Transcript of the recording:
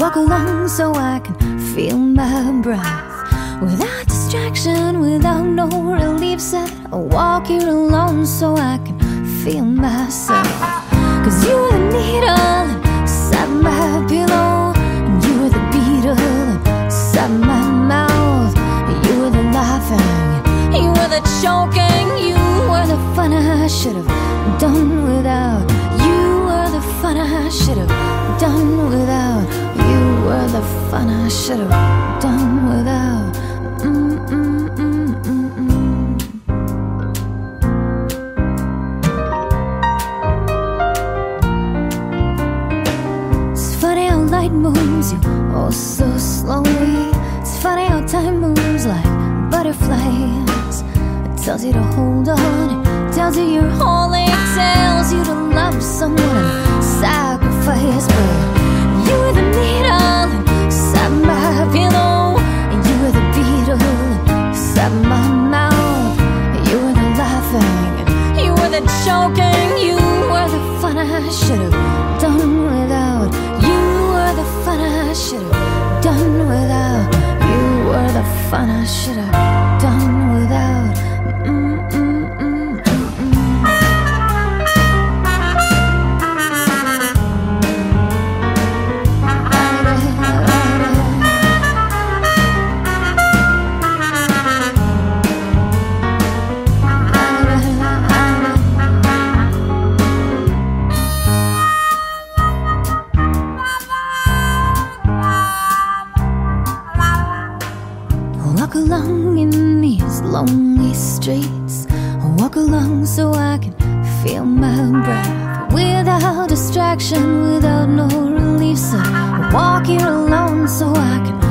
walk along so I can feel my breath. Without distraction, without no relief set, I walk here alone so I can feel myself. Cause you were the needle inside my pillow, and you were the beetle inside my mouth. You were the laughing, you were the choking, you were the fun I should have done without. You were the fun I should have done without. You were the fun I should have done without. It's funny how light moves you oh so slowly. It's funny how time moves like butterflies. It tells you to hold on, it tells you you're holy, it tells you to love someone and sacrifice. But you were the needle inside my pillow, and you were the beetle inside my mouth. You were the laughing, you were the choking, you were the fun I should have done without. You were the fun I should have done without. You were the fun I should have done without. Walk along in these lonely streets. I walk along so I can feel my breath. Without distraction, without no relief, so I walk here alone so I can